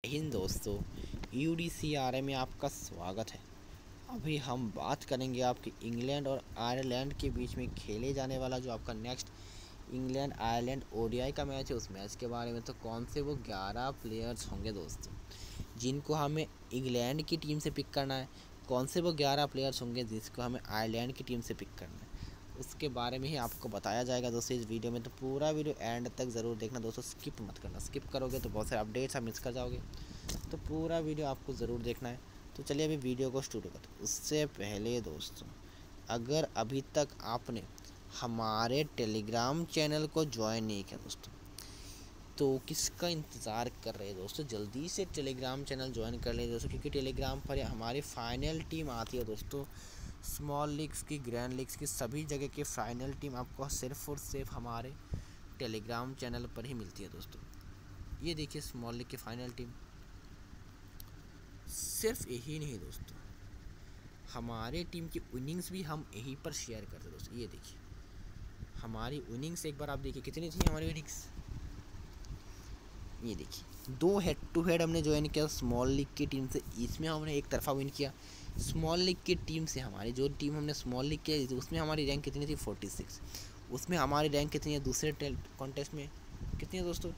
हिंद दोस्तों, UDCRA में आपका स्वागत है। अभी हम बात करेंगे आपके इंग्लैंड और आयरलैंड के बीच में खेले जाने वाला जो आपका नेक्स्ट इंग्लैंड आयरलैंड ODI का मैच है, उस मैच के बारे में। तो कौन से वो 11 प्लेयर्स होंगे दोस्तों जिनको हमें इंग्लैंड की टीम से पिक करना है, कौन से वो 11 प्लेयर्स होंगे जिसको हमें आयरलैंड की टीम से पिक करना है, उसके बारे में ही आपको बताया जाएगा दोस्तों इस वीडियो में। तो पूरा वीडियो एंड तक ज़रूर देखना दोस्तों, स्किप मत करना। स्किप करोगे तो बहुत सारे अपडेट्स आप मिस कर जाओगे, तो पूरा वीडियो आपको ज़रूर देखना है। तो चलिए अभी वीडियो को शुरू करते हैं। उससे पहले दोस्तों, अगर अभी तक आपने हमारे टेलीग्राम चैनल को ज्वाइन नहीं किया दोस्तों, तो किसका इंतज़ार कर रहे हैं दोस्तों, जल्दी से टेलीग्राम चैनल ज्वाइन कर लें दोस्तों, क्योंकि टेलीग्राम पर हमारी फाइनल टीम आती है दोस्तों। स्मॉल लीग्स की, ग्रैंड लीग्स की, सभी जगह की फाइनल टीम आपको सिर्फ और सिर्फ हमारे टेलीग्राम चैनल पर ही मिलती है दोस्तों। ये देखिए स्मॉल लीग की फाइनल टीम। सिर्फ यही नहीं दोस्तों, हमारे टीम की विनिंग्स भी हम यहीं पर शेयर करते हैं दोस्तों। ये देखिए हमारी विनिंग्स, एक बार आप देखिए कितनी थी हमारी विनिंग्स। ये देखिए 2 हेड टू हेड हमने ज्वाइन किया स्मॉल लीग की टीम से, इसमें हमने एक तरफा विन किया। स्मॉल लीग की टीम से हमारी जो टीम हमने स्मॉल लीग किया उसमें हमारी रैंक कितनी थी 46, उसमें हमारी रैंक कितनी है दूसरे कॉन्टेस्ट में, कितनी है दोस्तों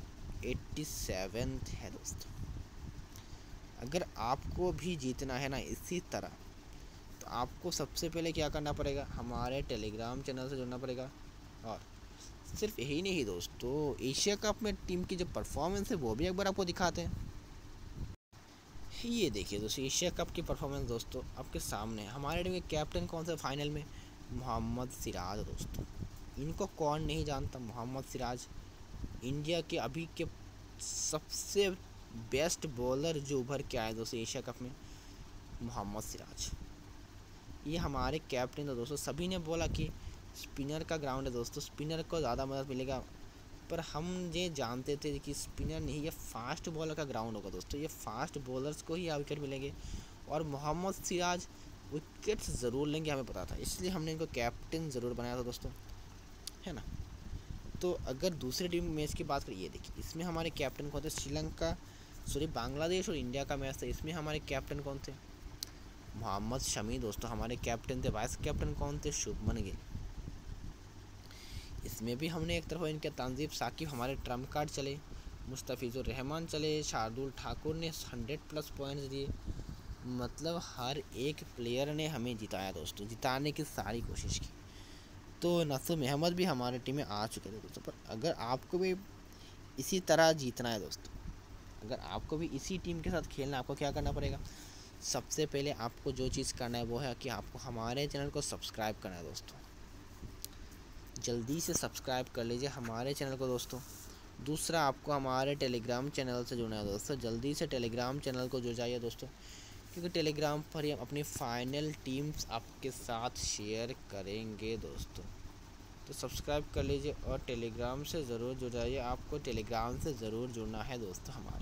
87 है दोस्तों। अगर आपको भी जीतना है ना इसी तरह, तो आपको सबसे पहले क्या करना पड़ेगा, हमारे टेलीग्राम चैनल से जुड़ना पड़ेगा। और सिर्फ यही नहीं दोस्तों, एशिया कप में टीम की जो परफॉर्मेंस है वो भी एक बार आपको दिखाते हैं। ये देखिए दोस्तों एशिया कप की परफॉर्मेंस दोस्तों आपके सामने। हमारे टीम के कैप्टन कौन सा फाइनल में, मोहम्मद सिराज दोस्तों। इनको कौन नहीं जानता, मोहम्मद सिराज इंडिया के अभी के सबसे बेस्ट बॉलर जो उभर के आए दोस्तों एशिया कप में, मोहम्मद सिराज। ये हमारे कैप्टन तो दोस्तों, सभी ने बोला कि स्पिनर का ग्राउंड है दोस्तों, स्पिनर को ज़्यादा मदद मिलेगा, पर हम ये जानते थे कि स्पिनर नहीं, ये फास्ट बॉलर का ग्राउंड होगा दोस्तों। ये फास्ट बॉलर्स को ही विकेट मिलेंगे और मोहम्मद सिराज विकेट्स ज़रूर लेंगे, हमें पता था, इसलिए हमने इनको कैप्टन ज़रूर बनाया था दोस्तों, है ना। तो अगर दूसरी टीम मैच की बात करें, ये देखिए इसमें हमारे कैप्टन कौन थे, बांग्लादेश और इंडिया का मैच था, इसमें हमारे कैप्टन कौन थे, मोहम्मद शमी दोस्तों हमारे कैप्टन थे। वाइस कैप्टन कौन थे, शुभमन गिल। इसमें भी हमने एक तरफ इनके तंजीब साकिब हमारे ट्रम्प कार्ड चले, मुस्तफ़िज़ुर रहमान चले, शार्दुल ठाकुर ने 100+ पॉइंट्स दिए। मतलब हर एक प्लेयर ने हमें जिताया दोस्तों, जिताने की सारी कोशिश की। तो नसीम अहमद भी हमारे टीम में आ चुके थे दोस्तों। पर अगर आपको भी इसी तरह जीतना है दोस्तों, अगर आपको भी इसी टीम के साथ खेलना, आपको क्या करना पड़ेगा, सबसे पहले आपको जो चीज़ करना है वो है कि आपको हमारे चैनल को सब्सक्राइब करना है दोस्तों। जल्दी से सब्सक्राइब कर लीजिए हमारे चैनल को दोस्तों। दूसरा, आपको हमारे टेलीग्राम चैनल से जुड़ना है दोस्तों। जल्दी से टेलीग्राम चैनल को जुड़ जाइए दोस्तों, क्योंकि टेलीग्राम पर ही हम अपनी फाइनल टीम्स आपके साथ शेयर करेंगे दोस्तों। तो सब्सक्राइब कर लीजिए और टेलीग्राम से ज़रूर जुड़ जाइए। आपको टेलीग्राम से ज़रूर जुड़ना है दोस्तों हमारे,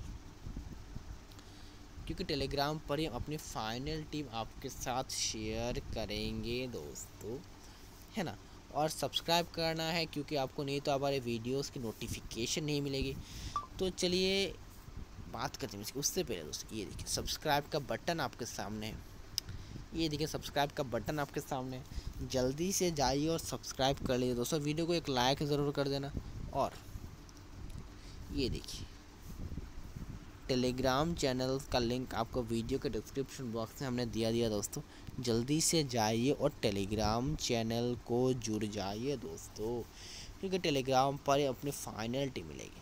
क्योंकि टेलीग्राम पर ही हम अपनी फाइनल टीम आपके साथ शेयर करेंगे दोस्तों, है ना। और सब्सक्राइब करना है, क्योंकि आपको नहीं तो हमारे वीडियोस की नोटिफिकेशन नहीं मिलेगी। तो चलिए बात करते हैं इसकी। उससे पहले दोस्तों ये देखिए सब्सक्राइब का बटन आपके सामने है, ये देखिए सब्सक्राइब का बटन आपके सामने है। जल्दी से जाइए और सब्सक्राइब कर लीजिए दोस्तों। वीडियो को एक लाइक ज़रूर कर देना। और ये देखिए टेलीग्राम चैनल का लिंक आपको वीडियो के डिस्क्रिप्शन बॉक्स में हमने दिया दोस्तों। जल्दी से जाइए और टेलीग्राम चैनल को जुड़ जाइए दोस्तों, क्योंकि टेलीग्राम पर अपनी फाइनल टीम मिलेगी।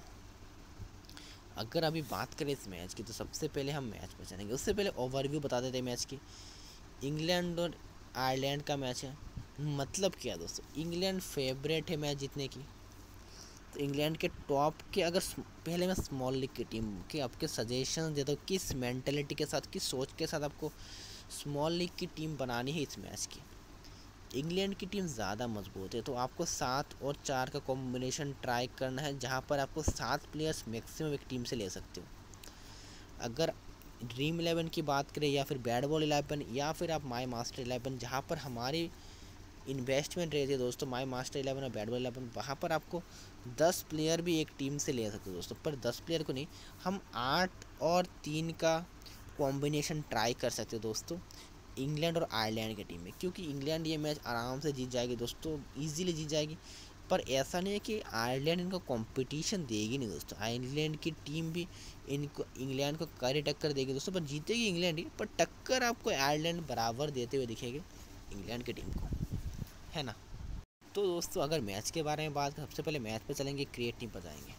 अगर अभी बात करें इस मैच की, तो सबसे पहले हम मैच पर चलेंगे। उससे पहले ओवरव्यू बता देते हैं मैच की। इंग्लैंड और आयरलैंड का मैच है। मतलब क्या दोस्तों, इंग्लैंड फेवरेट है मैच जीतने की। तो इंग्लैंड के टॉप के, अगर पहले मैं स्मॉल लीग की टीम के आपके सजेशन देता हूँ, किस मेंटेलिटी के साथ, किस सोच के साथ आपको स्मॉल लीग की टीम बनानी है इस मैच की। इंग्लैंड की टीम ज़्यादा मजबूत है, तो आपको 7 और 4 का कॉम्बिनेशन ट्राई करना है, जहाँ पर आपको 7 प्लेयर्स मैक्सिमम एक टीम से ले सकते हो। अगर ड्रीम 11 की बात करें, या फिर बैट बॉल 11, या फिर आप माई मास्टर 11, जहाँ पर हमारी इन्वेस्टमेंट रहती है दोस्तों माई मास्टर 11 और बैट बॉल 11, वहाँ पर आपको 10 प्लेयर भी एक टीम से ले सकते हो दोस्तों, पर 10 प्लेयर को नहीं, हम 8 और 3 का कॉम्बिनेशन ट्राई कर सकते हो दोस्तों इंग्लैंड और आयरलैंड की टीम में, क्योंकि इंग्लैंड ये मैच आराम से जीत जाएगी दोस्तों, ईजिली जीत जाएगी। पर ऐसा नहीं है कि आयरलैंड इनको कंपटीशन देगी नहीं दोस्तों, आयरलैंड की टीम भी इनको इंग्लैंड को कड़ी टक्कर देगी दोस्तों, पर जीतेगी इंग्लैंड ही, पर टक्कर आपको आयरलैंड बराबर देते हुए दिखेगी इंग्लैंड की टीम को, है ना। तो दोस्तों अगर मैच के बारे में बात करें, सबसे पहले मैच पे चलेंगे, क्रिएट टीम पर जाएंगे।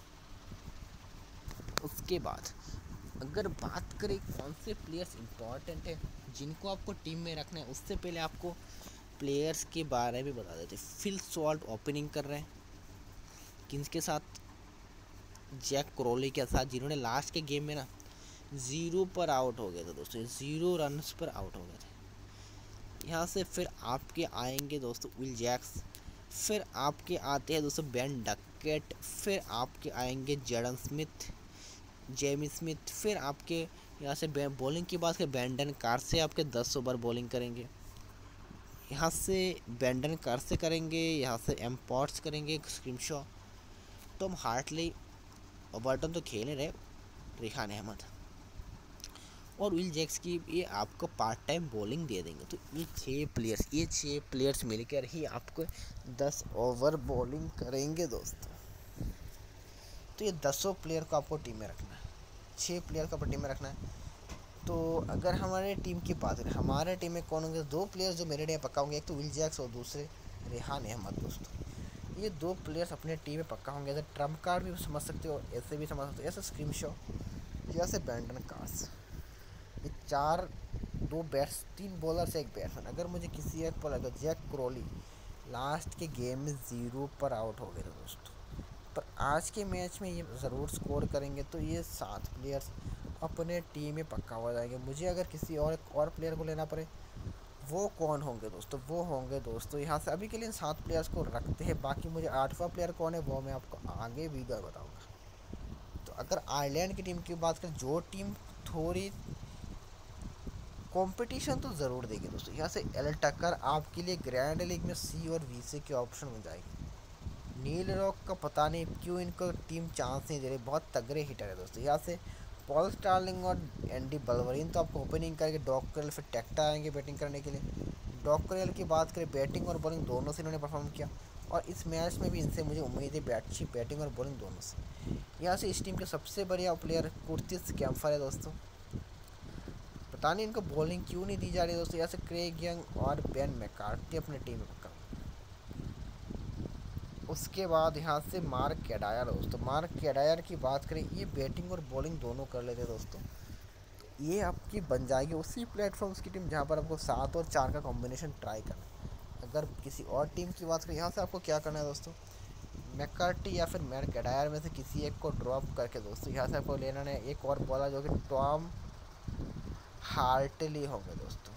उसके बाद अगर बात करें कौन से प्लेयर्स इंपॉर्टेंट है जिनको आपको टीम में रखना है, उससे पहले आपको प्लेयर्स के बारे में बता देते। फिल सॉल्ट ओपनिंग कर रहे हैं किंग्स के साथ, जैक क्रोली के साथ, जिन्होंने लास्ट के गेम में ना 0 पर आउट हो गए थे दोस्तों, 0 रन्स पर आउट हो गए थे। यहाँ से फिर आपके आएंगे दोस्तों विल जैक्स, फिर आपके आते हैं दोस्तों बेन डकेट, फिर आपके आएंगे जेडन स्मिथ, जेमी स्मिथ, फिर आपके यहाँ से बॉलिंग की बात करें, ब्रेंडन कार से आपके 10 ओवर बॉलिंग करेंगे, यहाँ से ब्रेंडन कार से करेंगे, यहाँ से एम्पॉट्स करेंगे, स्क्रीमशॉ, टॉम हार्टली, ओबर्टन तो खेल रहे, रिहान अहमद और विल जैक्स की ये आपको पार्ट टाइम बॉलिंग दे देंगे। तो ये 6 प्लेयर्स मिलकर ही आपको 10 ओवर बॉलिंग करेंगे दोस्तों। तो ये 10 प्लेयर को आपको टीम में रखना है, 6 प्लेयर को आपको टीम में रखना है। तो अगर हमारे टीम की बात करें, हमारे टीम में कौन होंगे, 2 प्लेयर्स जो मेरे लिए पक्का होंगे, एक तो विल जैक्स और दूसरे रिहान अहमद दोस्तों। ये 2 प्लेयर्स अपने टीम में पक्का होंगे, ऐसे ट्रम्प कार्ड भी समझ सकते हो, ऐसे भी समझ सकते हो, ऐसे स्क्रीमशॉ, जैसे ब्रेंडन कार्स। ये 3 बॉलर से एक बैट्समैन। अगर मुझे किसी एक पर लगा, जैक क्रोली लास्ट के गेम में 0 पर आउट हो गए थे दोस्तों, पर आज के मैच में ये ज़रूर स्कोर करेंगे, तो ये 7 प्लेयर्स अपने टीम में पक्का हो जाएंगे। मुझे अगर किसी और प्लेयर को लेना पड़े, वो कौन होंगे दोस्तों, वो होंगे दोस्तों यहाँ से, अभी के लिए 7 प्लेयर्स को रखते हैं, बाकी मुझे 8वां प्लेयर कौन है वो मैं आपको आगे वीडियो बताऊँगा। तो अगर आयरलैंड की टीम की बात करें, जो टीम थोड़ी कंपटीशन तो ज़रूर देगी दोस्तों, यहाँ से एल टक्कर आपके लिए ग्रैंड लीग में सी और वीसी के ऑप्शन बन जाएगी। नील रॉक का पता नहीं क्यों इनको टीम चांस नहीं दे रही, बहुत तगड़े हिटर है दोस्तों। यहाँ से पॉल स्टार्लिंग और एंडी बल्वरिन तो आपको ओपनिंग करके, डॉकरेल फिर टेक्टा आएंगे बैटिंग करने के लिए। डॉकरेल की बात करें, बैटिंग और बॉलिंग दोनों से इन्होंने परफॉर्म किया, और इस मैच में भी इनसे मुझे उम्मीद है अच्छी बैटिंग और बॉलिंग दोनों से। यहाँ से इस टीम के सबसे बढ़िया प्लेयर कुर्टिस कैम्फर है दोस्तों, पता नहीं इनको बॉलिंग क्यों नहीं दी जा रही दोस्तों। यहाँ से क्रेग यंग और बेन मैकार्टी अपनी टीम में पक्का। उसके बाद यहाँ से मार्क कैडायर दोस्तों, मार्क कैडायर की बात करें, ये बैटिंग और बॉलिंग दोनों कर लेते दोस्तों। ये आपकी बन जाएगी उसी प्लेटफॉर्म्स की टीम जहाँ पर आपको 7 और 4 का कॉम्बिनेशन ट्राई करना है। अगर किसी और टीम की बात करें, यहाँ से आपको क्या करना है दोस्तों, मैकार्टी या फिर मार्क कैडायर में से किसी एक को ड्रॉप करके दोस्तों, यहाँ से आपको लेना है एक और बॉलर जो कि टॉम हार्टली होंगे दोस्तों,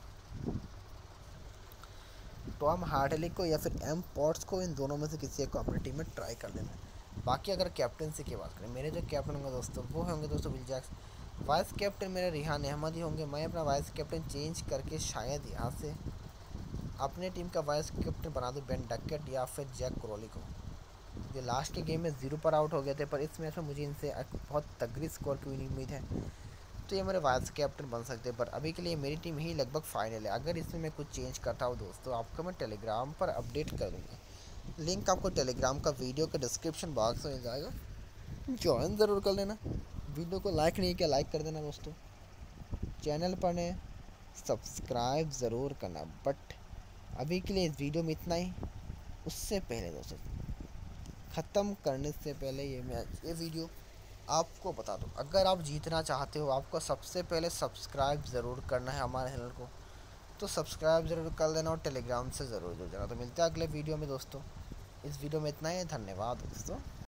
टॉम हार्टली को या फिर एम पॉट्स को, इन दोनों में से किसी एक को अपनी टीम में ट्राई कर लेना है। बाकी अगर कैप्टनसी की बात करें, मेरे जो कैप्टन होंगे दोस्तों वो होंगे दोस्तों विल जैक्स, वाइस कैप्टन मेरे रिहान अहमद ही होंगे। मैं अपना वाइस कैप्टन चेंज करके शायद यहाँ से अपने टीम का वाइस कैप्टन बना दूँ बेन डकेट या फिर जैक क्रोली को। ये लास्ट के गेम में 0 पर आउट हो गए थे, पर इस मैच में मुझे इनसे बहुत तगड़ी स्कोर की उम्मीद है, तो ये मेरे वाइस कैप्टन बन सकते हैं। पर अभी के लिए मेरी टीम ही लगभग फाइनल है। अगर इसमें मैं कुछ चेंज करता हूँ दोस्तों, आपको मैं टेलीग्राम पर अपडेट कर दूँगा। लिंक आपको टेलीग्राम का वीडियो के डिस्क्रिप्शन बॉक्स में मिल जाएगा, ज्वाइन ज़रूर कर लेना। वीडियो को लाइक नहीं किया, लाइक कर देना दोस्तों। चैनल पर ने सब्सक्राइब ज़रूर करना। बट अभी के लिए इस वीडियो में इतना ही। उससे पहले दोस्तों, ख़त्म करने से पहले ये वीडियो आपको बता दूं, अगर आप जीतना चाहते हो, आपको सबसे पहले सब्सक्राइब ज़रूर करना है हमारे चैनल को, तो सब्सक्राइब ज़रूर कर लेना और टेलीग्राम से ज़रूर जुड़ जाना। तो मिलते हैं अगले वीडियो में दोस्तों। इस वीडियो में इतना ही, धन्यवाद दोस्तों।